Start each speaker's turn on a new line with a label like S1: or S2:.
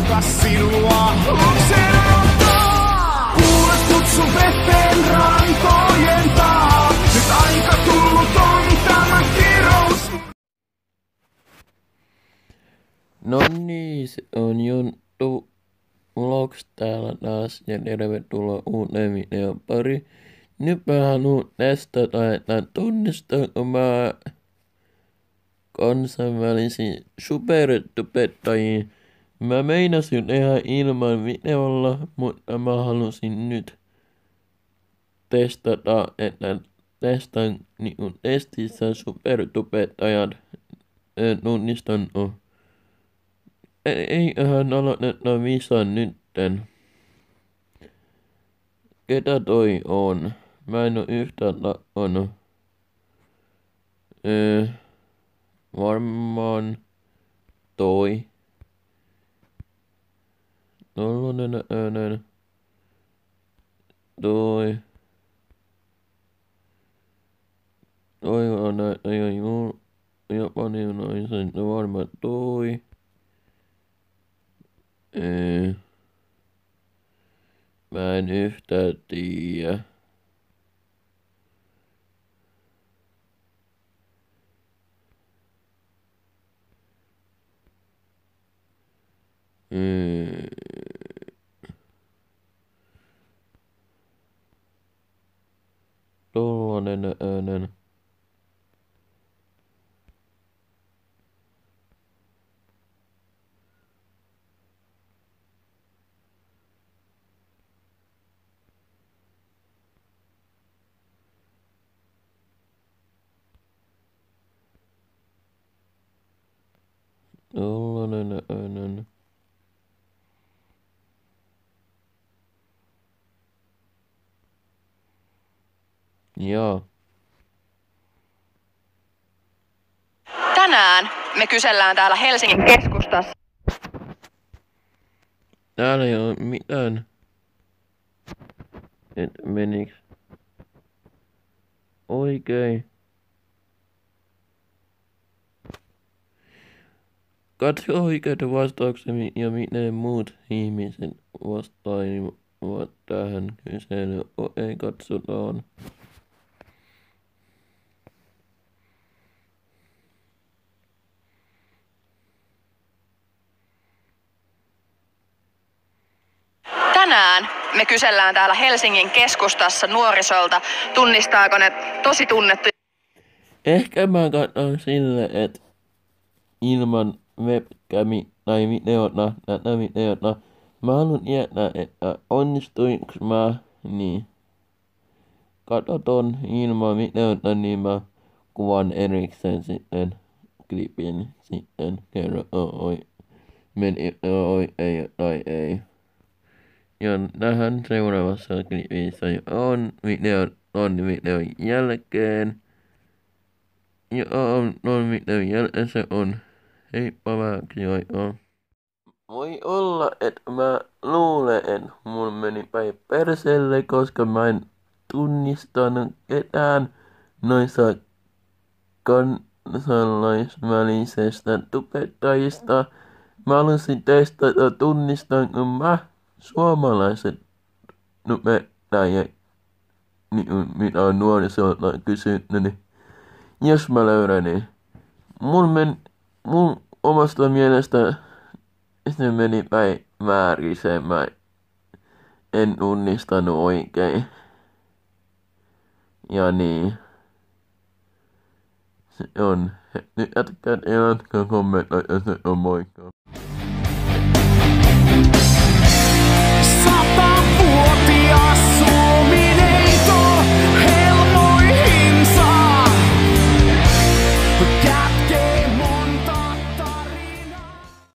S1: Kas sinua oksenottaa. Kuulet kutsun veteen rantojen taa. Nyt aika tullut on tämä kirous.
S2: No niin, se on Jonttu Vlogs täällä taas ja tervetuloa uuteen videon pari. Nyt mä haluan testata, että tunnistaanko mä kansainvälisiä supertubettajia. Mä meinasin tehdä ilman videolla, mutta mä halusin nyt testata, että testan niinku testissä supertubettajat tunnistanut. Eiköhän aloiteta visan nytten. Ketä toi on? Mä en oo yhtään takkonut. Varmaan toi. Tollanen äänen. Toi. Toi on japanilaisen, varmaan toi. Mä en yhtään tiedä. Tollanen äänen. Tollanen äänen. Jaa.
S3: Tänään me kysellään täällä Helsingin keskustassa.
S2: Täällä ei oo mitään. Et meniks oikein? Katso oikeita vastauksia ja miten muut ihmiset vastaivat tähän kyselyyn. Okei, katsotaan.
S3: Tänään me kysellään täällä Helsingin keskustassa nuorisolta, tunnistaako ne tosi tunnettuja.
S2: Ehkä mä katson sille, että ilman webcami tai videota, tätä videota, mä haluan tietää, että onnistuinko mä, niin katsotaan ilman videota, niin mä kuvan erikseen sitten klipin sitten kerro meni oikein tai ei. Ja tähän seuraavassa klipissä on videon jälkeen. Ja on videon jälkeen se on. Heippa vähäksi aikaa. Voi olla, että mä luulen, että mun meni päin perseelle, koska mä en tunnistanut ketään noissa kansalaisvälisestä tubettajista. Mä halusin testata, tunnistanko mä suomalaiset tubettajat, mitä on nuorisolta kysynyt, niin jos mä löydän, niin mun omasta mielestä se meni päin vääriseen. Mä en tunnistanut oikein. Ja niin. Se on. Nyt jatkaa kommentoida, se on moikka.